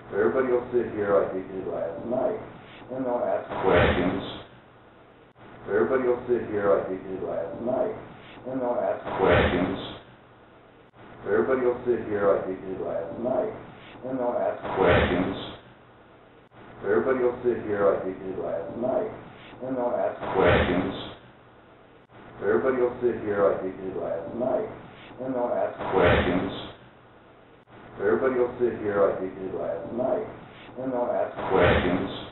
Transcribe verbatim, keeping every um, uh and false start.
Everybody will sit here like they did last night, and they'll ask questions. Everybody will sit here like they did last night, and they'll ask questions. Everybody will sit here like they did last night, and they'll ask questions. Everybody will sit here like they did last night, and they'll ask questions. Everybody will sit here like they did last night, and they'll ask questions. Everybody will sit here like they did last night, and they'll ask questions.